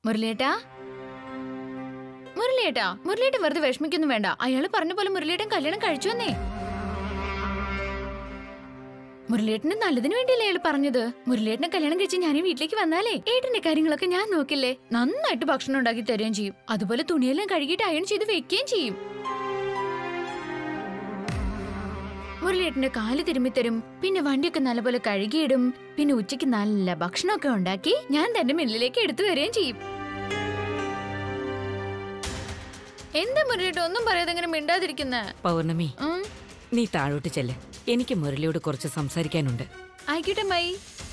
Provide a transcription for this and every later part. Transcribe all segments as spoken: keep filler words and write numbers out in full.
മുരളിയേട്ടാ മുരളിയേട്ടാ മുരളിയേട്ടൻ വെറുതെ വിഷമിക്കൊന്നും വേണ്ട. അയാള് പറഞ്ഞ പോലെ മുരളിയേട്ടൻ കല്യാണം കഴിച്ചു വന്നേ. മുരളിയേട്ടന് നല്ലതിന് വേണ്ടിയല്ലേ അയാൾ പറഞ്ഞത്. മുരളിയേട്ടനെ കല്യാണം കഴിച്ച് ഞാൻ വീട്ടിലേക്ക് വന്നാലേ ഏട്ടന്റെ കാര്യങ്ങളൊക്കെ ഞാൻ നോക്കില്ലേ. നന്നായിട്ട് ഭക്ഷണം ഉണ്ടാക്കി തരുകയും ചെയ്യും. അതുപോലെ തുണിയെല്ലാം കഴുകിയിട്ട് അയൺ ചെയ്ത് വെക്കുകയും ചെയ്യും. മുരളിയേട്ടന്റെ കാല് തിരുമ്മിത്തരും. പിന്നെ വണ്ടിയൊക്കെ നല്ലപോലെ കഴുകിയിടും. പിന്നെ ഉച്ചയ്ക്ക് നല്ല ഭക്ഷണമൊക്കെ ഉണ്ടാക്കി ഞാൻ തന്റെ മില്ലിലേക്ക് എടുത്തു വരികയും ചെയ്യും. എന്താ മുരളിയേട്ട ഒന്നും പറയാതെ എങ്ങനെ മിണ്ടാതിരിക്കുന്ന? പൗർണമി, നീ താഴോട്ട് ചെല്ല്. എനിക്ക് മുരളിയോട് കുറച്ച് സംസാരിക്കാനുണ്ട്. ആയിക്കോട്ടെ മൈ.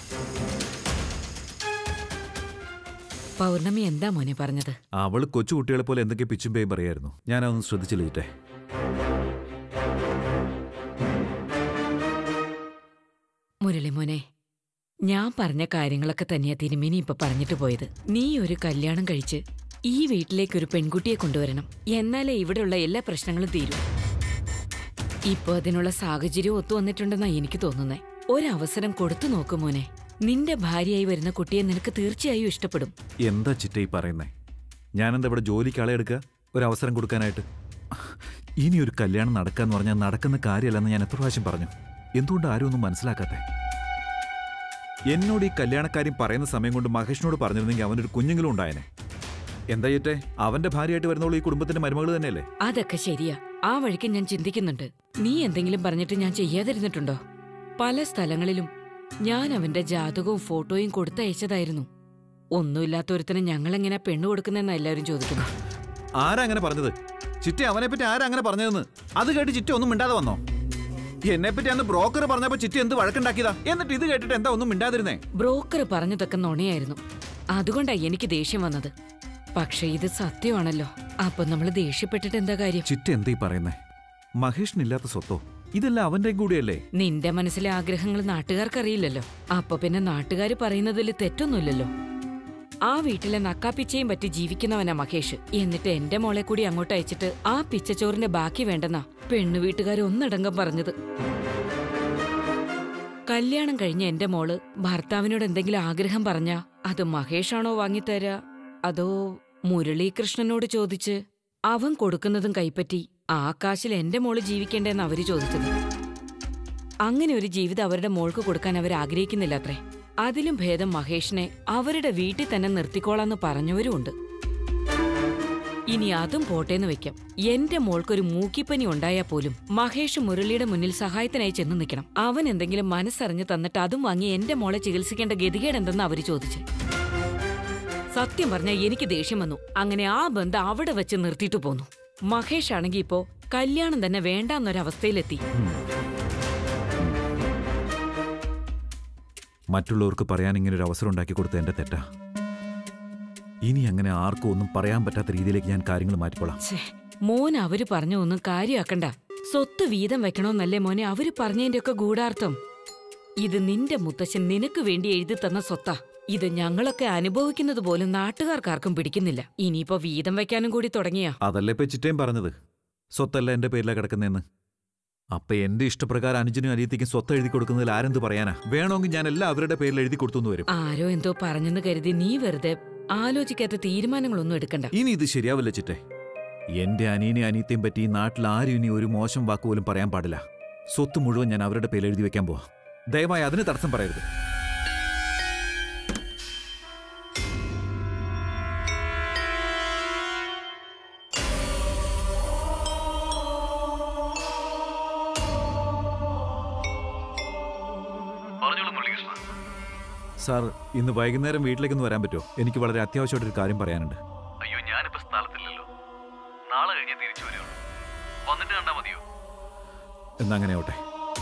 പൗർണമി എന്താ മോനെ പറഞ്ഞത്? അവള് കൊച്ചു കുട്ടികളെ പോലെ എന്തൊക്കെ പിച്ചും പേയും പറയായിരുന്നു. ഞാനതൊന്നും ശ്രദ്ധിച്ചില്ലേ. മുരളി മോനെ, ഞാൻ പറഞ്ഞ കാര്യങ്ങളൊക്കെ തന്നെയാ തിരുമേനി ഇപ്പൊ പറഞ്ഞിട്ട് പോയത്. നീ ഒരു കല്യാണം കഴിച്ച് ഈ വീട്ടിലേക്ക് ഒരു പെൺകുട്ടിയെ കൊണ്ടുവരണം. എന്നാലേ ഇവിടെയുള്ള എല്ലാ പ്രശ്നങ്ങളും തീരും. ഇപ്പൊ അതിനുള്ള സാഹചര്യം ഒത്തു വന്നിട്ടുണ്ടെന്നാ എനിക്ക് തോന്നുന്നേ. ഒരവസരം കൊടുത്തു നോക്കു മോനെ. നിന്റെ ഭാര്യയായി വരുന്ന കുട്ടിയെ നിനക്ക് തീർച്ചയായും ഇഷ്ടപ്പെടും. എന്താ ചിറ്റ ഈ പറയുന്നേ? ഞാനെന്താ ഇവിടെ ജോലിക്ക് ആളെ എടുക്കുക ഒരവസരം കൊടുക്കാനായിട്ട്? ഇനി ഒരു കല്യാണം നടക്കാന്ന് പറഞ്ഞാൽ നടക്കുന്ന കാര്യമല്ലെന്ന് ഞാൻ എത്ര പ്രാവശ്യം പറഞ്ഞു. എന്തുകൊണ്ട് ആരും ഒന്നും മനസ്സിലാക്കാത്തെ? എന്നോട് ഈ കല്യാണക്കാര്യം പറയുന്ന സമയം കൊണ്ട് മഹേഷിനോട് പറഞ്ഞിരുന്നെങ്കിൽ അവനൊരു കുഞ്ഞെങ്കിലും ഉണ്ടായനെ. എന്താ ചേട്ടേ, അവന്റെ ഭാര്യയായിട്ട് വരുന്നോളൂ ഈ കുടുംബത്തിന്റെ മരുമകൾ തന്നെയല്ലേ? അതൊക്കെ ശരിയാ. ആ വഴിക്ക് ഞാൻ ചിന്തിക്കുന്നുണ്ട്. നീ എന്തെങ്കിലും പറഞ്ഞിട്ട് ഞാൻ ചെയ്യാതിരുന്നിട്ടുണ്ടോ? പല സ്ഥലങ്ങളിലും ഞാൻ അവന്റെ ജാതകവും ഫോട്ടോയും കൊടുത്തയച്ചതായിരുന്നു. ഒന്നുമില്ലാത്തൊരുത്തനെ ഞങ്ങളെങ്ങനെ പെണ്ണു കൊടുക്കുന്നെന്നാ എല്ലാവരും ചോദിക്കുന്നു. ആരാ അങ്ങനെ പറഞ്ഞത്? ചിറ്റ അവനെ പറ്റി ആരാ അങ്ങനെ പറഞ്ഞതെന്ന് അത് കേട്ട് ചിറ്റ ഒന്നും മിണ്ടാതെ വന്നോ? എന്നെ പറ്റി അന്ന് ബ്രോക്കർ പറഞ്ഞപ്പോ ചിറ്റ എന്ത് വഴക്കുണ്ടാക്കിയതാ? എന്നിട്ട് ഇത് കേട്ടിട്ട് എന്താ ഒന്നും മിണ്ടാതിരുന്നേ? ബ്രോക്കർ പറഞ്ഞതൊക്കെ നുണയായിരുന്നു. അതുകൊണ്ടാ എനിക്ക് ദേഷ്യം വന്നത്. പക്ഷെ ഇത് സത്യമാണല്ലോ. അപ്പൊ നമ്മള് ദേഷ്യപ്പെട്ടിട്ട് എന്താ കാര്യം? ചിറ്റ എന്താ ഈ പറയുന്നേ? മഹേഷിനില്ലാത്ത സ്വത്തോ? ഇതെല്ലാം അവന്റെ കൂടിയല്ലേ? നിന്റെ മനസ്സിലെ ആഗ്രഹങ്ങൾ നാട്ടുകാർക്കറിയില്ലല്ലോ. അപ്പൊ പിന്നെ നാട്ടുകാര് പറയുന്നതിൽ തെറ്റൊന്നുമില്ലല്ലോ. ആ വീട്ടിലെ നക്കാപ്പിച്ചയും പറ്റി ജീവിക്കുന്നവനാ മഹേഷ്. എന്നിട്ട് എന്റെ മോളെ കൂടി അങ്ങോട്ട് അയച്ചിട്ട് ആ പിച്ചച്ചോറിന്റെ ബാക്കി വേണ്ടെന്നാ പെണ്ണു വീട്ടുകാര് ഒന്നടങ്കം പറഞ്ഞത്. കല്യാണം കഴിഞ്ഞ എന്റെ മോള് ഭർത്താവിനോട് എന്തെങ്കിലും ആഗ്രഹം പറഞ്ഞാ അത് മഹേഷാണോ വാങ്ങിത്തരാ അതോ മുരളീകൃഷ്ണനോട് ചോദിച്ച് അവൻ കൊടുക്കുന്നതും കൈപ്പറ്റി ആ കാശിൽ എന്റെ മോള് ജീവിക്കേണ്ടെന്ന് അവര് ചോദിച്ചത്. അങ്ങനെ ഒരു ജീവിതം അവരുടെ മോൾക്ക് കൊടുക്കാൻ അവർ ആഗ്രഹിക്കുന്നില്ല അത്രേ. അതിലും ഭേദം മഹേഷിനെ അവരുടെ വീട്ടിൽ തന്നെ നിർത്തിക്കോളാന്ന് പറഞ്ഞവരുമുണ്ട്. ഇനി അതും പോട്ടേന്ന് വെക്കാം. എന്റെ മോൾക്കൊരു മൂക്കിപ്പനി ഉണ്ടായാൽ പോലും മഹേഷ് മുരളിയുടെ മുന്നിൽ സഹായത്തിനായി ചെന്ന് നിൽക്കണം. അവൻ എന്തെങ്കിലും മനസ്സറിഞ്ഞ് തന്നിട്ട് അതും വാങ്ങി എന്റെ മോളെ ചികിത്സിക്കേണ്ട ഗതികേടെന്തെന്ന് അവര് ചോദിച്ചു. സത്യം പറഞ്ഞാൽ എനിക്ക് ദേഷ്യം വന്നു. അങ്ങനെ ആ ബന്ധം അവിടെ വെച്ച് നിർത്തിയിട്ട് പോന്നു. മഹേഷ് ആണെങ്കി ഇപ്പോ കല്യാണം തന്നെ വേണ്ടാന്നൊരവസ്ഥയിലെത്തി. മറ്റുള്ളവർക്ക് പറയാൻ ഇങ്ങനെ ഒരു അവസരം ഉണ്ടാക്കി കൊടുത്ത എന്റെ തെറ്റാ. ഇനി അങ്ങനെ ആർക്കും ഒന്നും പറയാൻ പറ്റാത്ത രീതിയിലേക്ക് ഞാൻ കാര്യങ്ങൾ മാറ്റിക്കോളാം. മോൻ അവര് പറഞ്ഞ ഒന്നും കാര്യമാക്കണ്ട. സ്വത്ത് വീതം വെക്കണോന്നല്ലേ മോനെ അവര് പറഞ്ഞതിന്റെ ഒക്കെ ഗൂഢാർത്ഥം. ഇത് നിന്റെ മുത്തശ്ശൻ നിനക്ക് വേണ്ടി എഴുതി തന്ന സ്വത്താ. ഇത് ഞങ്ങളൊക്കെ അനുഭവിക്കുന്നത് പോലും നാട്ടുകാർക്കാർക്കും പിടിക്കുന്നില്ല. ഇനിയിപ്പോ വീതം വെക്കാനും കൂടി തുടങ്ങിയാ? അതല്ലേ ഇപ്പൊ ചിറ്റയും പറഞ്ഞത്, സ്വത്തല്ല എന്റെ പേരിലാ കിടക്കുന്നതെന്ന്. അപ്പൊ എന്റെ ഇഷ്ടപ്രകാരം അനുജനും അനിയത്തിക്കും സ്വത്ത് എഴുതി കൊടുക്കുന്നതിൽ ആരെന്ത് പറയാനാ? വേണമെങ്കിൽ ഞാൻ എല്ലാം അവരുടെ പേരിൽ എഴുതി കൊടുത്തു വരും. ആരോ എന്തോ പറഞ്ഞെന്ന് കരുതി നീ വെറുതെ ആലോചിക്കാത്ത തീരുമാനങ്ങളൊന്നും എടുക്കണ്ട. ഇനി ഇത് ശരിയാവില്ല ചിറ്റെ. എന്റെ അനിയനെ അനിയത്തെയും പറ്റി ഈ നാട്ടിൽ ആരും ഇനി ഒരു മോശം വാക്ക് പോലും പറയാൻ പാടില്ല. സ്വത്ത് മുഴുവൻ ഞാൻ അവരുടെ പേരിൽ എഴുതി വെക്കാൻ പോവാ. ദയവായി അതിന് തടസ്സം പറയരുത്. സാർ, ഇന്ന് വൈകുന്നേരം വീട്ടിലേക്കൊന്ന് വരാൻ പറ്റുമോ? എനിക്ക് വളരെ അത്യാവശ്യമായിട്ടൊരു കാര്യം പറയാനുണ്ട്. അയ്യോ, ഞാനിപ്പോ സ്ഥലത്തില്ലല്ലോ. നാളെ കഴിഞ്ഞേ തിരിച്ചു വരുള്ളൂ. വന്നിട്ട് കണ്ടാ മതിയോ? എന്നാ അങ്ങനെ ആവട്ടെ.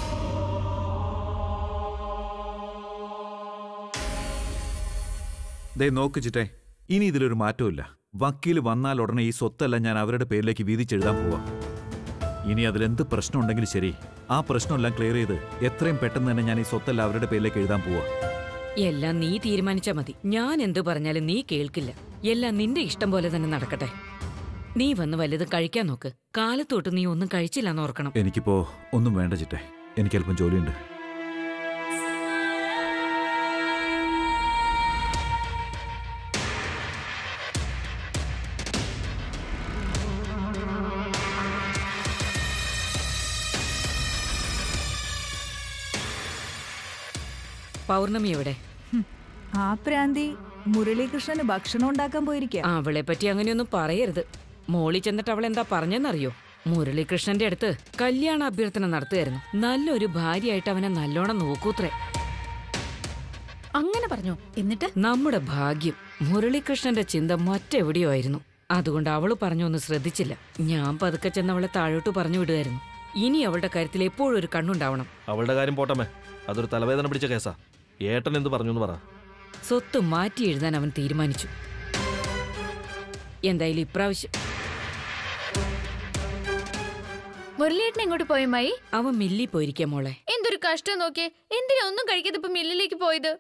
ദേ നോക്ക് ചിറ്റേ, ഇനി ഇതിലൊരു മാറ്റമില്ല. വക്കീൽ വന്നാൽ ഉടനെ ഈ സ്വത്തെല്ലാം ഞാൻ അവരുടെ പേരിലേക്ക് വീതിച്ചെഴുതാൻ പോവാ. ഇനി അതിലെന്ത് പ്രശ്നം ഉണ്ടെങ്കിലും ശരി, ആ പ്രശ്നമെല്ലാം ക്ലിയർ ചെയ്ത് എത്രയും പെട്ടെന്ന് തന്നെ ഞാൻ ഈ സ്വത്തെല്ലാം അവരുടെ പേരിലേക്ക് എഴുതാൻ പോവാ. എല്ലാം നീ തീരുമാനിച്ചാ മതി. ഞാൻ എന്തു പറഞ്ഞാലും നീ കേൾക്കില്ല. എല്ലാം നിന്റെ ഇഷ്ടം പോലെ തന്നെ നടക്കട്ടെ. നീ വന്ന് വലുത് കഴിക്കാൻ നോക്ക്. കാലത്തോട്ട് നീ ഒന്നും കഴിച്ചില്ലെന്ന് ഓർക്കണം. എനിക്കിപ്പോ ഒന്നും വേണ്ട ചിറ്റെ, എനിക്ക് അല്പം ജോലിയുണ്ട്. പൗർണമി എവിടെ? ആ പ്രാന്തി മുരളീകൃഷ്ണന് ഭക്ഷണം ഉണ്ടാക്കാൻ പോയിരിക്കുക. അവളെ പറ്റി അങ്ങനെയൊന്നും പറയരുത്. മോളി ചെന്നിട്ട് അവൾ എന്താ പറഞ്ഞെന്നറിയോ? മുരളീകൃഷ്ണന്റെ അടുത്ത് കല്യാണ അഭ്യർത്ഥന നടത്തുകയായിരുന്നു. നല്ലൊരു ഭാര്യയായിട്ട് അവനെ നല്ലോണം നോക്കൂത്രേ. അങ്ങനെ പറഞ്ഞു. എന്നിട്ട് നമ്മുടെ ഭാഗ്യം മുരളീകൃഷ്ണന്റെ ചിന്ത മറ്റെവിടെയോ ആയിരുന്നു. അതുകൊണ്ട് അവള് പറഞ്ഞൊന്നും ശ്രദ്ധിച്ചില്ല. ഞാൻ പതുക്കെ ചെന്ന് അവളെ താഴോട്ട് പറഞ്ഞു വിടുമായിരുന്നു. ഇനി അവളുടെ കാര്യത്തിൽ എപ്പോഴും ഒരു കണ്ണുണ്ടാവണം. അവളുടെ കാര്യം പോട്ടമേ, അതൊരു തലവേദന പിടിച്ച കേസാ. ഏട്ടൻ എന്ത് പറഞ്ഞു എന്ന് പറ. സ്വത്ത് മാറ്റി എഴുതാൻ അവൻ തീരുമാനിച്ചു. എന്തായാലും ഇപ്രാവശ്യം മുരളിയേട്ടൻ എങ്ങോട്ട് പോയമായി? അവൻ മില്ലി പോയിരിക്കാം മോളെ. എന്തൊരു കഷ്ടം നോക്കിയേ. എന്തിനാ ഒന്നും കഴിക്കാതെ ഇപ്പൊ മില്ലിലേക്ക് പോയത്?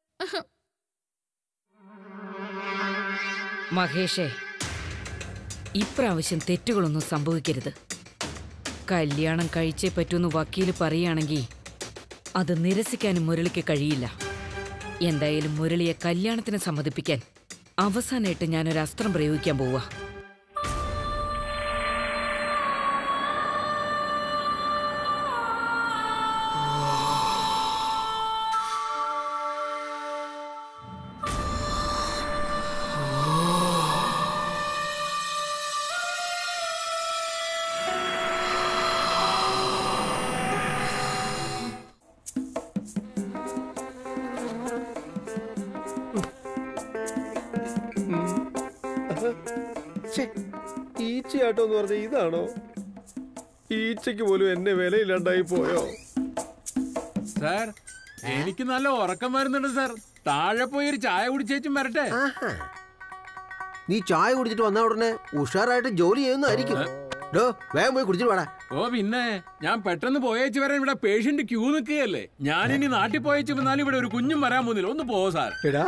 മഹേഷേ, ഇപ്രാവശ്യം തെറ്റുകളൊന്നും സംഭവിക്കരുത്. കല്യാണം കഴിച്ചേ പറ്റൂന്ന് വക്കീല് പറയുകയാണെങ്കിൽ അത് നിരസിക്കാനും മുരളിക്ക് കഴിയില്ല. എന്തായാലും മുരളിയെ കല്യാണത്തിന് സമ്മതിപ്പിക്കാൻ അവസാനമായിട്ട് ഞാനൊരു അസ്ത്രം പ്രയോഗിക്കാൻ പോവാ. ഈച്ചയാട്ടോ എന്ന് പറഞ്ഞ ഇതാണോ? ഈച്ചയ്ക്ക് പോലും എന്നെ വിലയില്ലാണ്ടായി പോയോ? സാർ, എനിക്ക് നല്ല ഉറക്കം വരുന്നുണ്ട് സാർ. താഴെ പോയി ഒരു ചായ കുടിച്ചേച്ചും വരട്ടെ. നീ ചായ കുടിച്ചിട്ട് വന്ന ഉടനെ ഉഷാറായിട്ട് ജോലി ചെയ്യുന്നതായിരിക്കും. വേഗം പോയി കുടിച്ചിട്ട് വേടാ. ഓ പിന്നെ, ഞാൻ പെട്ടെന്ന് പോയേച്ച് വരാൻ ഇവിടെ പേഷ്യന്റ് ക്യൂ നിൽക്കുകയല്ലേ. ഞാനിനി നാട്ടിൽ പോയേച്ച് വന്നാലും ഇവിടെ ഒരു കുഞ്ഞും വരാൻ പോകുന്നില്ല. ഒന്ന് പോ സാർ. എടാ,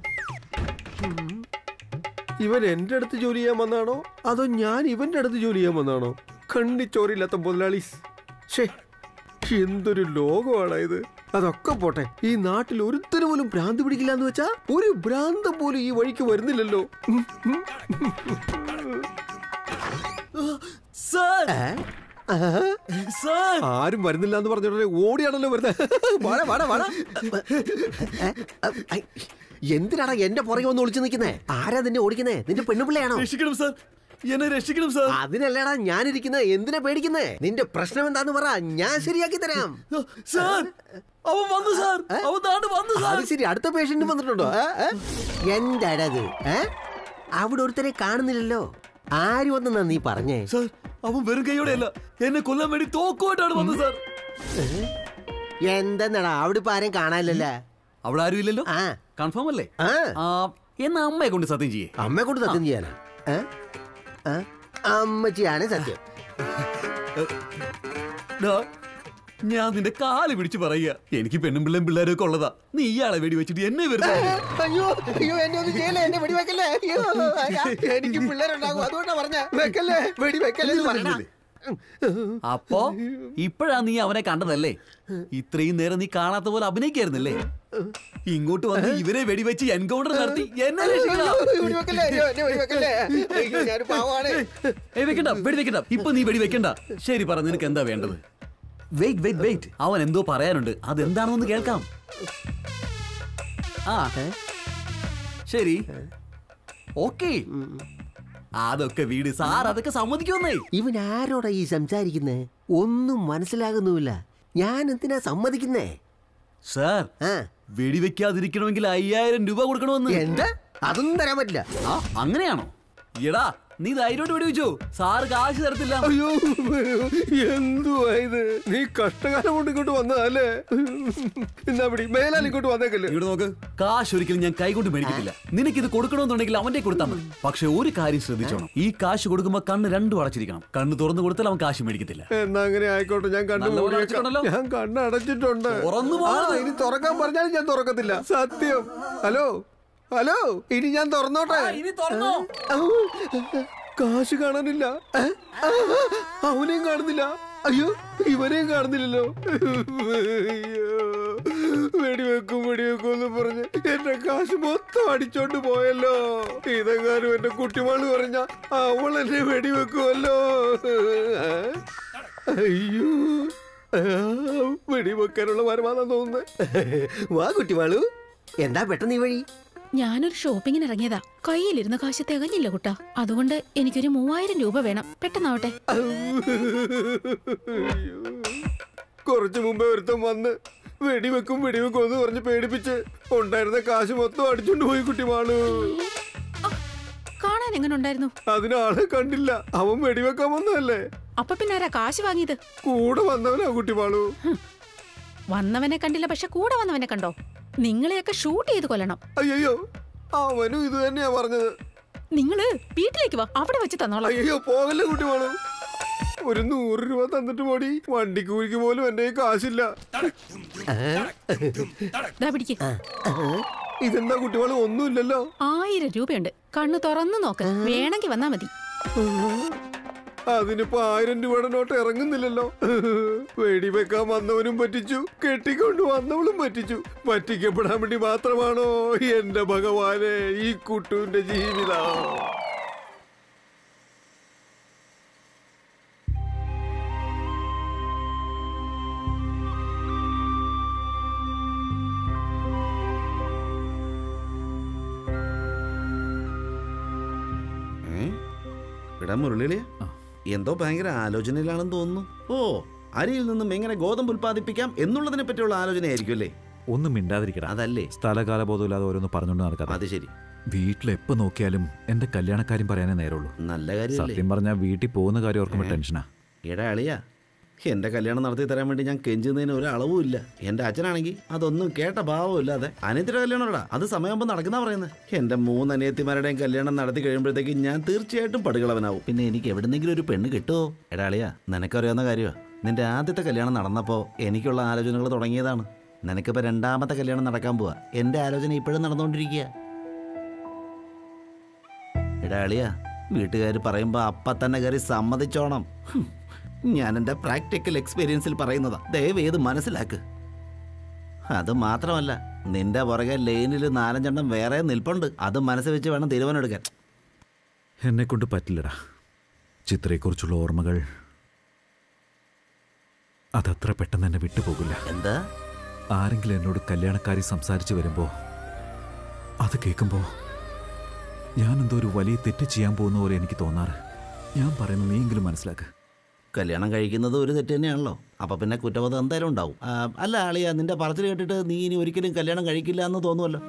ഇവൻ എന്റെ അടുത്ത് ജോലി ചെയ്യാൻ വന്നാണോ അതോ ഞാൻ ഇവന്റെ അടുത്ത് ജോലി ചെയ്യാൻ വന്നാണോ? കണ്ണിച്ചോറില്ലാത്ത മുതലാളി. ഷേ, എന്തൊരു ലോകമാണ് ഇത്. അതൊക്കെ പോട്ടെ, ഈ നാട്ടിൽ ഒരുത്തന് പോലും ഭ്രാന്ത് പിടിക്കില്ല എന്ന് വെച്ചാ ഒരു ഭ്രാന്തം പോലും ഈ വഴിക്ക് വരുന്നില്ലല്ലോ. ആരും വരുന്നില്ല എന്ന് പറഞ്ഞ ഓടിയാണല്ലോ വരുന്നത്. എന്തിനാടാ എന്റെ പുറകെ വന്ന് ഒളിച്ചു നിൽക്കുന്നേ? ആരാ നിന്നെ ഓടിക്കുന്നേ? നിന്റെ പെണ്ണുപിള്ളയാണോ? രക്ഷിക്കണം സാർ, എന്നെ രക്ഷിക്കണം സാർ. അതിനല്ലടാ ഞാനിരിക്കുന്നത്. എന്തിനാ പേടിക്കുന്നേ? നിന്റെ പ്രശ്നം എന്താന്ന് പറ, ഞാൻ ശരിയാക്കി തരാം. സാർ, അവൻ വന്നു സാർ. അവൻ താണ്ട് വന്നു സാർ. അത് ശരി, അടുത്ത പേഷ്യന്റ് വന്നിട്ടുണ്ടോ? എന്താടത്? അവിടെ ഒരുത്തരെ കാണുന്നില്ലല്ലോ. ആര് വന്നെന്നാ നീ പറഞ്ഞേ? സാർ, അവൻ വെറും കൈയോടെയല്ല, എന്നെ കൊല്ലാൻ വേണ്ടി തോക്കുമായിട്ടാണ് വന്നത് സാർ. എന്തെന്നാടാ, അവിടെ ഇപ്പൊ ആരെയും കാണാനില്ലല്ലോ. അവിടെ ആരും ഇല്ലല്ലോ. കൺഫേം അല്ലേ? എന്നാ അമ്മയെ കൊണ്ട് സത്യം ചെയ്യേ. അമ്മയെ കൊണ്ട് സത്യം ചെയ്യാനാ? അമ്മച്ചിയാണ് സത്യം. ഞാൻ നിന്റെ കാല് പിടിച്ച് പറയുക, എനിക്ക് പെണ്ണും പിള്ളേം പിള്ളേരും ഒക്കെ ഉള്ളതാ. നീ ഇയാളെ വെടി വെച്ചിട്ട് എന്നെ വെറുതെ. അയ്യോ അയ്യോ, എന്നെ ഒന്നും ചെയ്യല്ലേ, എന്നെ വെടി വെക്കല്ലേ. എനിക്ക് പിള്ളേരുണ്ടാകും, അതുകൊണ്ടാ പറഞ്ഞ വെക്കല്ലേ, വെടി വെക്കല്ലേ. അപ്പോ ഇപ്പോഴാ നീ അവനെ കണ്ടതല്ലേ? ഇത്രയും നേരം നീ കാണാത്ത പോലെ അഭിനയിക്കായിരുന്നല്ലേ? ഇങ്ങോട്ട് വന്ന് ഇവരെ വെടിവെച്ച് എൻകൗണ്ടർ നടത്തി എന്നെ വെക്കണ്ട, വെടിവെക്കണ്ട. ഇപ്പൊ നീ വെടിവെക്കണ്ട. ശരി, പറ, നിനക്ക് എന്താ വേണ്ടത്? വെയിറ്റ് വെയിറ്റ് വെയിറ്റ് അവൻ എന്തോ പറയാനുണ്ട്. അതെന്താണെന്ന് കേൾക്കാം. ആ ശരി, ഓക്കെ. അതൊക്കെ വീട് സാർ, അതൊക്കെ സമ്മതിക്കുന്നേ. ഇവൻ ആരോടാ ഈ സംസാരിക്കുന്നേ? ഒന്നും മനസ്സിലാകുന്നുമില്ല. ഞാൻ എന്തിനാ സമ്മതിക്കുന്നേ? സാർ, വെടിവെക്കാതിരിക്കണമെങ്കിൽ അയ്യായിരം രൂപ കൊടുക്കണമെന്ന്. എന്താ? അതൊന്നും തരാൻ പറ്റില്ല. ആ, അങ്ങനെയാണോ? എടാ, നീ ധൈര്യമായിട്ട് വെടിവെച്ചോ, സാറ് കാശ് തരത്തില്ല. അയ്യോ, എന്തുവാ ഇത്? നീ കഷ്ടകാലം കൊണ്ട് ഇങ്ങോട്ട് വന്നതല്ലേ? എന്നാ പിടി, മേലാൽ ഇങ്ങോട്ട് വന്നേക്കല്ലേ. ഇവിടെ നോക്ക്, കാശ് ഒരിക്കലും ഞാൻ കൈകൊണ്ട് മേടിക്കത്തില്ല. നിനക്കിത് കൊടുക്കണമെന്നുണ്ടെങ്കിൽ അവന്റെ കൊടുത്താൽ മതി. പക്ഷെ ഒരു കാര്യം ശ്രദ്ധിച്ചോണം, ഈ കാശ് കൊടുക്കുമ്പോ കണ്ണ് രണ്ടും അടച്ചിരിക്കണം. കണ്ണ് തുറന്നു കൊടുത്താൽ അവൻ കാശ് മേടിക്കത്തില്ല. എന്നാ അങ്ങനെ ആയിക്കോട്ടെ, ഞാൻ കണ്ണു ഞാൻ കണ്ണ് അടച്ചിട്ടുണ്ട്. ഇനി തുറക്കാൻ പറഞ്ഞാലും ഞാൻ തുറക്കത്തില്ല, സത്യം. ഹലോ ഹലോ, ഇനി ഞാൻ തുറന്നോട്ടെ. കാശ് കാണാനില്ല, അവനെയും കാണുന്നില്ല. അയ്യോ, ഇവനെയും കാണുന്നില്ലല്ലോ. വെടിവെക്കും വെടിവെക്കും എന്ന് പറഞ്ഞ് എന്റെ കാശ് മൊത്തം അടിച്ചോണ്ട് പോയല്ലോ. ഇതെങ്ങാനും എന്റെ കുട്ടിമാള് പറഞ്ഞ അവൾ എന്നെ വെടിവെക്കുമല്ലോ. അയ്യോ, വെടിവെക്കാനുള്ള വരമാണെന്ന് തോന്നുന്നത്. വാ കുട്ടിവാളു, എന്താ പെട്ടെന്ന് ഈ വഴി? ഞാനൊരു ഷോപ്പിങ്ങിന് ഇറങ്ങിയതാ. കയ്യിലിരുന്ന കാശ് തികഞ്ഞില്ല കുട്ടാ. അതുകൊണ്ട് എനിക്കൊരു മൂവായിരം രൂപ വേണം. പെട്ടെന്നാവട്ടെ. കുറച്ചു മുമ്പേ ഒരുത്തം വന്ന് വെടിവെക്കും വെടിവെക്കും എന്ന് പറഞ്ഞ് പേടിപ്പിച്ച് ഉണ്ടായിരുന്ന കാശ് മൊത്തം അടിച്ചോണ്ട് പോയി കുട്ടിവാളു. കാണാൻ എങ്ങനെ ഉണ്ടായിരുന്നു? അതിനാളെ കണ്ടില്ല. അവൻ വെടിവെക്കാൻ വന്നതല്ലേ. അപ്പൊ പിന്നെ ആരാ കാശ് വാങ്ങിയത്? കൂടെ വന്നവനാ കുട്ടിവാളു. വന്നവനെ കണ്ടില്ല, പക്ഷെ കൂടെ വന്നവനെ കണ്ടോ? നിങ്ങളെയൊക്കെ ഷൂട്ട് ചെയ്ത് കൊല്ലണം. അയ്യോ, അവനും ഇത് തന്നെയാ പറഞ്ഞത്. നിങ്ങള് വീട്ടിലേക്ക് വാ, അവിടെ വെച്ച് തന്നോളാം. അയ്യോ പോകല്ലേ കുട്ടിവാളു. ഒരു നൂറ് രൂപ തന്നിട്ട് പോടി. വണ്ടി കൂലിക്ക് പോലും എന്റെ കാശില്ല. ഇതെന്താ കുട്ടിവാളു? ഒന്നുമില്ലല്ലോ. ആയിരം രൂപയുണ്ട്. കണ്ണു തുറന്നു നോക്ക്. വേണമെങ്കിൽ വന്നാ മതി. അതിനിപ്പോ ആയിരം രൂപയുടെ നോട്ട് ഇറങ്ങുന്നില്ലല്ലോ. വെടിവെക്കാൻ വന്നവനും പറ്റിച്ചു, കെട്ടിക്കൊണ്ട് വന്നവളും പറ്റിച്ചു. പറ്റിക്കപ്പെടാൻ വേണ്ടി മാത്രമാണോ എന്റെ ഭഗവാനെ ഈ കുട്ടുവിന്റെ ജീവിതം? മുരളിയ എന്തോ ഭയങ്കര ആലോചനയിലാണെന്ന് തോന്നുന്നു. ഓ, അരിയിൽ നിന്നും എങ്ങനെ ഗോതമ്പ് ഉൽപ്പാദിപ്പിക്കാം എന്നുള്ളതിനെ പറ്റിയുള്ള ആലോചനയായിരിക്കും അല്ലേ? ഒന്നും മിണ്ടാതിരിക്കണം. അതല്ലേ സ്ഥലകാല ബോധമില്ലാതെ ഓരോന്ന് പറഞ്ഞോണ്ട് നടക്കാം. അത് ശരി. വീട്ടിലെപ്പോ നോക്കിയാലും എന്റെ കല്യാണക്കാര്യം പറയാനേ നേരമുള്ളൂ. നല്ല കാര്യം. സത്യം പറഞ്ഞാൽ വീട്ടിൽ പോകുന്ന കാര്യം ഓർക്കുമ്പോൾ ടെൻഷനാ. എടാ അളിയാ, എന്റെ കല്യാണം നടത്തി തരാൻ വേണ്ടി ഞാൻ കെഞ്ചുന്നതിന് ഒരളവും ഇല്ല. എന്റെ അച്ഛനാണെങ്കിൽ അതൊന്നും കേട്ട ഭാവമില്ലാതെ അനിയത്തിയുടെ കല്യാണമടാ, അത് സമയമാകുമ്പോൾ നടക്കുന്ന പറയുന്നത്. എന്റെ മൂന്ന് അനിയത്തിമാരുടെയും കല്യാണം നടത്തി കഴിയുമ്പോഴത്തേക്ക് ഞാൻ തീർച്ചയായിട്ടും പടുകളവനാവും. പിന്നെ എനിക്ക് എവിടെന്നെങ്കിലും ഒരു പെണ്ണ് കിട്ടുമോ? എടാ അളിയാ, നിനക്കറിയാവുന്ന കാര്യമാണ്. നിന്റെ ആദ്യത്തെ കല്യാണം നടന്നപ്പോൾ എനിക്കുള്ള ആലോചനകൾ തുടങ്ങിയതാണ്. നിനക്കിപ്പോൾ രണ്ടാമത്തെ കല്യാണം നടക്കാൻ പോവാ. എന്റെ ആലോചന ഇപ്പോഴും നടന്നുകൊണ്ടിരിക്കുക. എടാ അളിയാ, വീട്ടുകാർ പറയുമ്പോൾ അപ്പം തന്നെ കയറി സമ്മതിച്ചോണം. ഞാൻ എൻ്റെ പ്രാക്ടിക്കൽ എക്സ്പീരിയൻസിൽ പറയുന്നതാ, ദയവ് ഏത് മനസ്സിലാക്ക്. അത് മാത്രമല്ല, നിന്റെ പുറകെ ലൈനിൽ നാലഞ്ചെണ്ണം വേറെ നിൽപ്പുണ്ട്. അത് മനസ്സിൽ വെച്ച് വേണം തീരുമാനമെടുക്കാൻ. എന്നെ കൊണ്ട് പറ്റില്ലടാ. ചിത്രയെക്കുറിച്ചുള്ള ഓർമ്മകൾ അതത്ര പെട്ടെന്ന് എന്നെ വിട്ടുപോകില്ല. എന്താ? ആരെങ്കിലും എന്നോട് കല്യാണക്കാരി സംസാരിച്ചു വരുമ്പോ അത് കേൾക്കുമ്പോ ഞാൻ എന്തോ ഒരു വലിയ തെറ്റ് ചെയ്യാൻ പോകുന്ന പോലെ എനിക്ക് തോന്നാറ്. ഞാൻ പറയുന്നത് നീയെങ്കിലും മനസ്സിലാക്ക്. കല്യാണം കഴിക്കുന്നത് ഒരു തെറ്റ് തന്നെയാണല്ലോ. അപ്പം പിന്നെ കുറ്റബോധം എന്തായാലും ഉണ്ടാവും. അല്ല ആളിയാ, നിന്റെ പറച്ചിൽ കേട്ടിട്ട് നീ ഇനി ഒരിക്കലും കല്യാണം കഴിക്കില്ല എന്ന് തോന്നുമല്ലോ.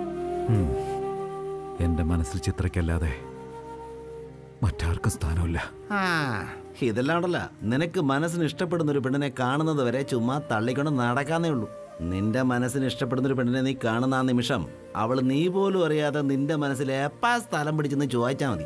എൻ്റെ മനസ്സിൽ ചിത്രയ്ക്കല്ലാതെ മറ്റാർക്കും സ്ഥാനമില്ല. ഇതെല്ലാം ഉണ്ടല്ലോ, നിനക്ക് മനസ്സിന് ഇഷ്ടപ്പെടുന്ന ഒരു പെണ്ണിനെ കാണുന്നത് വരെ ചുമ്മാ തള്ളിക്കൊണ്ട് നടക്കാന്നേ ഉള്ളൂ. നിന്റെ മനസ്സിന് ഇഷ്ടപ്പെടുന്ന ഒരു പെണ്ണിനെ നീ കാണുന്ന ആ നിമിഷം അവൾ നീ പോലും അറിയാതെ നിന്റെ മനസ്സിൽ എപ്പാ സ്ഥലം പിടിച്ചെന്ന് ചോദിച്ചാൽ മതി.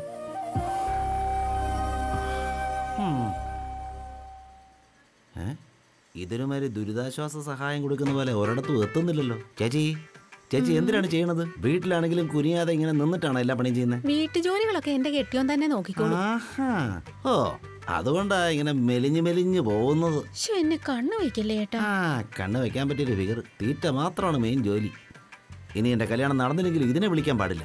ഇതൊരുമാതിരി ദുരിതാശ്വാസ സഹായം കൊടുക്കുന്ന പോലെ ഒരിടത്തും എത്തുന്നില്ലല്ലോ. ചേച്ചി ചേച്ചി എന്തിനാണ് ചെയ്യണത്? വീട്ടിലാണെങ്കിലും കുനിയാതെ ഇങ്ങനെ നിന്നിട്ടാണോ എല്ലാ പണിയും ചെയ്യുന്നത്? വീട്ടു ജോലികളൊക്കെ എന്റെ കെട്ടിയോൻ തന്നെ നോക്കിക്കോളൂ. ഓ, അതുകൊണ്ടാ ഇങ്ങനെ മെലിഞ്ഞു മെലിഞ്ഞു പോകുന്നത്. എന്നെ കണ്ണു വയ്ക്കല്ലേ ഏട്ടാ. ആ, കണ്ണ് വെക്കാൻ പറ്റിയൊരു ഫിഗർ. തീറ്റ മാത്രമാണ് മെയിൻ ജോലി. ഇനി എന്റെ കല്യാണം നടന്നില്ലെങ്കിലും ഇതിനെ വിളിക്കാൻ പാടില്ല.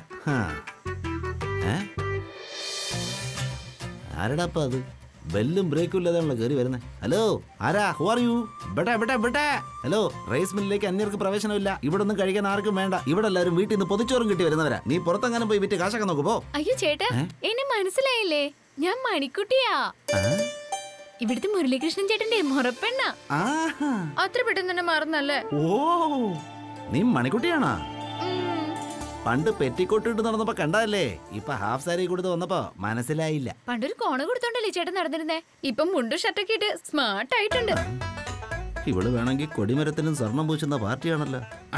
ആരടാപ്പ അത്? ബെല്ലും ബ്രേക്കും ഇല്ലാതാണല്ലോ കയറി വരുന്നത്. ഹലോ, ആരാ? Who are you? ബെട്ടെ ബെട്ടെ ബെട്ടെ. ഹലോ, റൈസ് മില്ലിലേക്ക് അന്യർക്ക് പ്രവേശനമില്ല. ഇവിടെ ഒന്നും കഴിക്കാൻ ആർക്കും വേണ്ട. ഇവിടെ എല്ലാവരും വീട്ടിൽ നിന്ന് പൊതിച്ചോറും കിട്ടി വരുന്നവരാ. നീ പുറത്തെങ്ങാനും പോയി വിറ്റ് കാശൊക്കെ നോക്കുമ്പോ. അയ്യോ ചേട്ടാ, എന്നെ മനസ്സിലായില്ലേ? ഞാൻ മണിക്കുട്ടിയാ, ഇവിടുത്തെ മുരളീകൃഷ്ണൻ ചേട്ടന്റെ മുറപ്പെണ്ണ. അത്ര പെട്ടെന്ന് തന്നെ മാറുന്നല്ലേ? ഓ, നീ മണിക്കുട്ടിയാണാ? പണ്ട് പെറ്റിക്കോട്ടിട്ട് നടന്നപ്പോ കണ്ടതല്ലേ? ഇപ്പൊ ഹാഫ് സാരി കൊടുത്ത് വന്നപ്പോ മനസ്സിലായില്ല. പണ്ടൊരു കോണ കൊടുത്തോണ്ടല്ലേ ചേട്ടൻ നടന്നിരുന്നേ. ഇപ്പം മുണ്ടും ഷർട്ടൊക്കെ ഇട്ട് സ്മാർട്ട് ആയിട്ടുണ്ട്. ഇവള് വേണമെങ്കിൽ കൊടിമരത്തിനും സ്വർണം പൂശുന്ന പാർട്ടിയാണല്ലോ.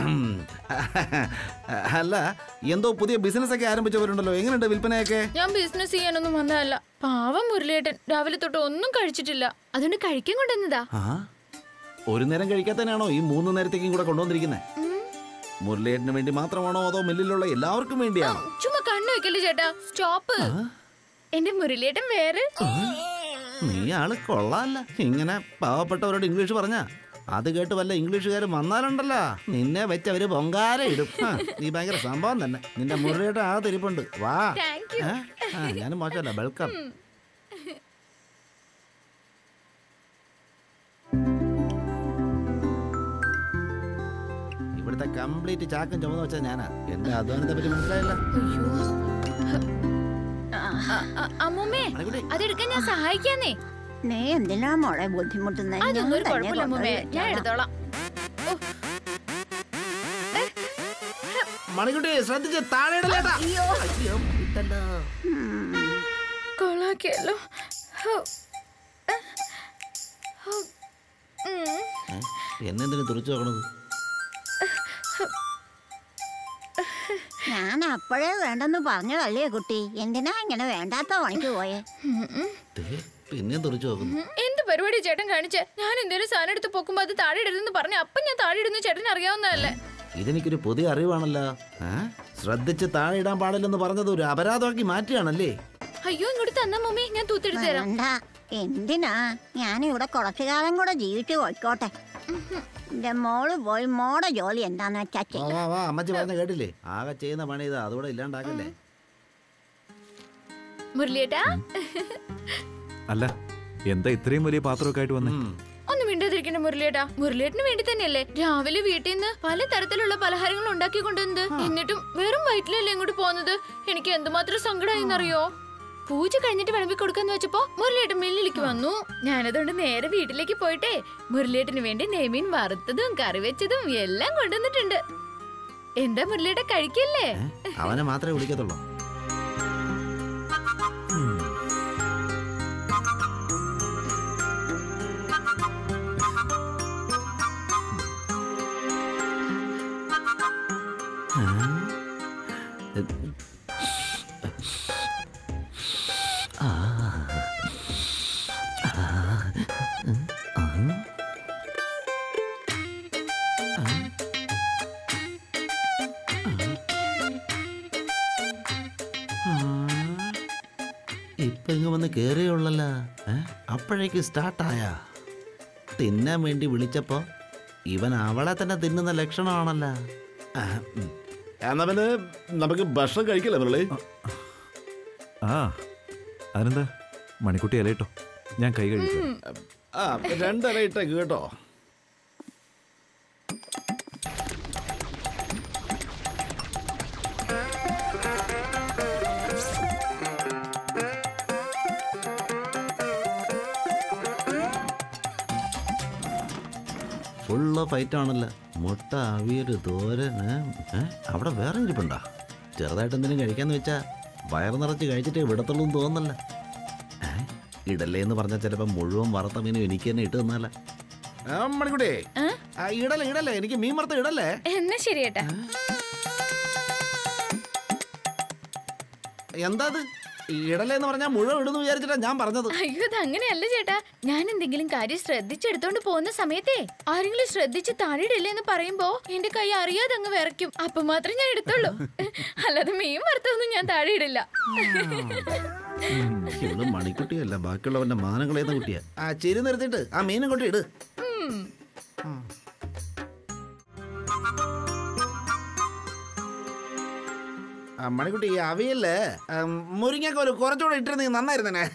അല്ല, എന്തോ പുതിയ ബിസിനസ് ഒക്കെ ആരംഭിച്ചവരുണ്ടല്ലോ. എങ്ങനെയുണ്ട് വിൽപ്പനയൊക്കെ? ഞാൻ ബിസിനസ് ചെയ്യാനൊന്നും വന്നതല്ല. പാവം മുരളിയേട്ടൻ രാവിലെ തൊട്ട് ഒന്നും കഴിച്ചിട്ടില്ല. അതുകൊണ്ട് കഴിക്കാൻ കൊണ്ടുവന്നതാ. ഒരു നേരം കഴിക്കാത്തനാണോ ഈ മൂന്ന് നേരത്തേക്കും കൂടെ കൊണ്ടുവന്നിരിക്കുന്നത്? മുരളിയേട്ടന് വേണ്ടി മാത്രമാണോ അതോ മില്ലിലുള്ള എല്ലാവർക്കും വേണ്ടിയാണോ? ചുമ്മാ കണ്ണു വെക്കല്ലേ ചേട്ടാ. സ്റ്റോപ്പ്. എന്റെ മുരളിയേട്ടൻ വേറെ. നീ ആള് കൊള്ളാല്ല. ഇങ്ങനെ പാവപ്പെട്ടവരോട് ഇംഗ്ലീഷ് പറഞ്ഞ അത് കേട്ട് വല്ല ഇംഗ്ലീഷുകാരും വന്നാലുണ്ടല്ലോ നിന്നെ വെച്ച് അവര് പൊങ്കാല ഇടും. നീ ഭയങ്കര സംഭവം തന്നെ. നിന്റെ മുരളിയേട്ടൻ ആ തിരിപ്പുണ്ട്. വാ. ഞാനും മോശമല്ല. വെൽക്കം. ഇവിടുത്തെ കംപ്ലീറ്റ് ചാക്കും ചുമന്ന് വെച്ചാൽ ഞാനാ. എന്റെ അധ്വാനത്തെ പറ്റി മനസ്സിലായില്ല. അമ്മൂമ്മേ അതെടുക്കാൻ ഞാൻ സഹായിക്കാന്നേ. നീ എന്തിനാ മോളെ ബുദ്ധിമുട്ടുന്നത്? അതൊന്നും ഒരു കുഴപ്പമില്ല അമ്മൂമ്മേ, ഞാൻ എടുത്തോളാം. മണിക്കുട്ടി ശ്രദ്ധിച്ച് താഴെ ഇടലേട്ടാ. കൊള്ളാക്കിയല്ലോ. എന്നെന്തിനു തുറച്ചു നോക്കണത്? ഞാൻ അപ്പോഴേ വേണ്ടെന്ന് പറഞ്ഞതല്ലേ കുട്ടി, എന്തിനാ ഇങ്ങനെ വേണ്ടാത്ത പണിക്ക് പോയേ? പിന്നെ തുറച്ചു നോക്കുന്നു. എന്ത് പരിപാടി ചേട്ടൻ കാണിച്ചേ? ഞാൻ എന്തേലും സാധനം എടുത്ത് പൊക്കുമ്പോ അത് താഴെ ഇടരുതെന്ന് പറഞ്ഞ അപ്പൊ ഞാൻ താഴെ ഇടുന്നു. ചേട്ടൻ അറിയാവുന്നതല്ലേ? ഇതെനിക്കൊരു പുതിയ അറിവാണല്ലോ. ശ്രദ്ധിച്ച് താഴെ ഇടാൻ പാടില്ലെന്ന് പറഞ്ഞത് ഒരു അപരാധമാക്കി മാറ്റിയാണല്ലേ? അയ്യോ ഇങ്ങോട്ട് തന്ന മമ്മി, ഞാൻ തൂത്തെടുത്ത് തരാം. എന്തിനാ, ഞാനിവിടെ കുറച്ചു കാലം കൂടെ ജീവിച്ചു പോയിക്കോട്ടെ. എന്റെ മോള് പോയി മോടെ ജോലി എന്താന്ന് വെച്ചാ അമ്മച്ചി പറഞ്ഞ കേട്ടില്ലേ? ആകെ ചെയ്യുന്ന പണി ഇതാ, അതുകൂടെ ഇല്ലാണ്ടാക്കല്ലേ. മുരളിയേട്ടാ അല്ല, എന്താ ഇത്രയും വലിയ പാത്രമൊക്കെ ആയിട്ട് വന്നേ? ഒന്നും മിണ്ടാതിരിക്കണ്ട മുരളിയേട്ടാ. മുരളിയേട്ടന് വേണ്ടി തന്നെയല്ലേ രാവിലെ വീട്ടിൽ നിന്ന് പല തരത്തിലുള്ള പലഹാരങ്ങൾ ഉണ്ടാക്കി കൊണ്ടുവന്നത്. എന്നിട്ടും വെറും വയറ്റിലല്ലേ ഇങ്ങോട്ട് പോകുന്നത്. എനിക്ക് എന്തുമാത്രം സങ്കടമായിന്നറിയോ? പൂജ കഴിഞ്ഞിട്ട് വിളമ്പി കൊടുക്കാന്ന് വെച്ചപ്പോ മുരളിയേട്ടൻ മില്ലിലേക്ക് വന്നു. ഞാനതുകൊണ്ട് നേരെ വീട്ടിലേക്ക് പോയിട്ടേ മുരളിയേട്ടന് വേണ്ടി നെയ്മീൻ വറുത്തതും കറി വെച്ചതും എല്ലാം കൊണ്ടുവന്നിട്ടുണ്ട്. എന്താ മുരളിയേട്ട കഴിക്കല്ലേ? അവനെ മാത്രമേ വിളിക്കത്തുള്ളൂ. ഇപ്പൊ ഇങ്ങ് വന്ന് കേറിയുള്ളല്ലോ. അപ്പോഴേക്ക് സ്റ്റാർട്ടായ തിന്നാൻ വേണ്ടി വിളിച്ചപ്പോ ഇവൻ അവളെ തന്നെ തിന്നുന്ന ലക്ഷണമാണല്ലോ. എന്നാ പിന്നെ നമുക്ക് ഭക്ഷണം കഴിക്കല്ലേ മുരളി? ആ അതിനെന്താ, മണിക്കുട്ടി ഇലയിട്ടോ, ഞാൻ കൈ കഴിക്കും. ആ രണ്ടര ഇട്ടേക്ക് കേട്ടോ. ഫുള്ള് ഫൈറ്റ് ആണല്ലോ. മുട്ട, അവിയല്, തോരന്. അവിടെ വേറെ ഇരിപ്പുണ്ടോ? ചെറുതായിട്ട് എന്തെങ്കിലും കഴിക്കാന്ന് വെച്ചാ വയറ് നിറച്ച് കഴിച്ചിട്ടേ വിടത്തുള്ളൂ എന്ന് തോന്നല്ല. ഇടല്ലേ എന്ന് പറഞ്ഞാൽ ചിലപ്പോ മുഴുവൻ വറുത്ത മീനും എനിക്ക് തന്നെ ഇട്ട് തന്നാല. മണിക്കുട്ടി ഇടല്ലേ ഇടല്ലേ, എനിക്ക് മീൻ വറുത്ത ഇടല്ലേ. എന്നാ ശരിയേട്ടാ. എന്താ ഇടല്ലേ എന്ന് പറഞ്ഞാൽ മുഴുവൻ ഇടുന്നു വിചാരിച്ചിട്ടാ ഞാൻ പറഞ്ഞത്. അയ്യോ അത് അങ്ങനെയല്ല ചേട്ടാ. ഞാൻ എന്തെങ്കിലും കാര്യം ശ്രദ്ധിച്ചെടുത്തോണ്ട് പോകുന്ന സമയത്തേ ആരെങ്കിലും ശ്രദ്ധിച്ച് താഴെയിടല്ലേ എന്ന് പറയുമ്പോ എന്റെ കൈ അറിയാതെ അങ്ങ് വിറയ്ക്കും. അപ്പൊ മാത്രം ഞാൻ എടുത്തോളൂ. അല്ലാതെ മീൻ വറുത്തൊന്നും ഞാൻ താഴെ ഇടില്ല. ഇവിടെ മണിക്കുട്ടിയല്ല, ബാക്കിയുള്ളവന്റെ മാനം കളയുന്ന കുട്ടിയാ. ആ ചിരി നിർത്തിയിട്ട് ആ മീനും കൊട്ടി ഇട്. മണിക്കുട്ടി അവിയല്ലേ മുരിങ്ങൊക്കെ ഒരു കുറച്ചുകൂടെ ഇട്ടിരുന്ന നന്നായിരുന്നേ.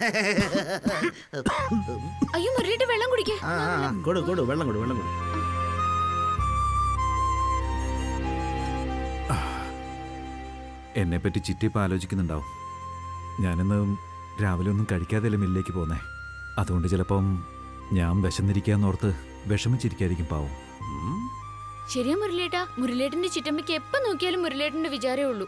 അയ്യോ മുരളിയിട്ട് വെള്ളം കുടിക്കേ. കൊടു കൊടു വെള്ളം കൊടു വെള്ളം കൊടു. എന്നെ പറ്റി ചിറ്റിപ്പ് ആലോചിക്കുന്നുണ്ടാവും. ഞാനിന്ന് രാവിലെ ഒന്നും കഴിക്കാതെ മില്ലിലേക്ക് പോന്നേ. അതുകൊണ്ട് ചിലപ്പം ഞാൻ വിശന്നിരിക്കാന്നോർത്ത് വിഷമിച്ചിരിക്കായിരിക്കും പാവം. ശരിയാ മുരളിയേട്ടാ. മുരളിയേട്ടന്റെ ചിറ്റമ്മയ്ക്ക് എപ്പോ നോക്കിയാലും മുരളിയേട്ടന്റെ വിചാരേ ഉള്ളൂ.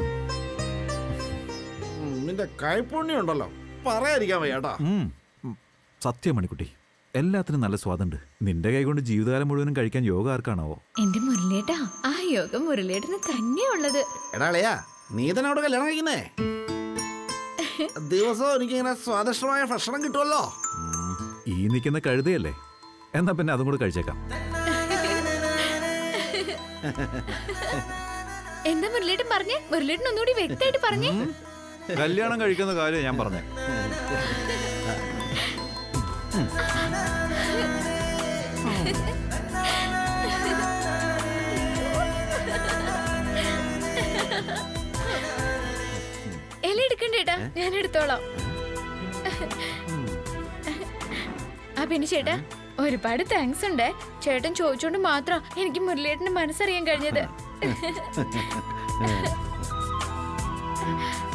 നിന്റെ കൈപ്പുണ്യം ഉണ്ടല്ലോ, പറയാതിരിക്കാൻ വയ്യാട്ടാ. സത്യം മണിക്കുട്ടി, എല്ലാത്തിനും നല്ല സ്വാദുണ്ട്. നിന്റെ കൈ കൊണ്ട് ജീവിതകാലം മുഴുവനും കഴിക്കാൻ യോഗ ആർക്കാണാവോ? എന്റെ മുരളിയേട്ടാ, ആ യോഗം മുരളിയേട്ടന് തന്നെയുള്ളത്. എടാളയാ, നീ തന്നെ അവിടെ കല്യാണം കഴിക്കുന്നേ? ദിവസവും എനിക്കിങ്ങനെ സ്വാദിഷ്ടമായ ഭക്ഷണം കിട്ടുമല്ലോ. ഈ നിൽക്കുന്ന കഴുതയല്ലേ, എന്നാ പിന്നെ അതും കൂടെ കഴിച്ചേക്കാം. എന്താ മുരളിയേട്ടൻ പറഞ്ഞേ? മുരളിയേട്ടൻ ഒന്നുകൂടി വ്യക്തമായിട്ട് പറഞ്ഞേ. കല്യാണം കഴിക്കുന്ന കാര്യം ഞാൻ പറഞ്ഞേ. ഇല എടുക്കണ്ടേട്ടാ, ഞാൻ എടുത്തോളാം. ആ പിന്നെ ചേട്ടാ, ഒരുപാട് താങ്ക്സ് ഉണ്ട്. ചേട്ടൻ ചോദിച്ചോണ്ട് മാത്രം എനിക്ക് മുരളിയേട്ടന്റെ മനസ്സറിയാൻ കഴിഞ്ഞത്.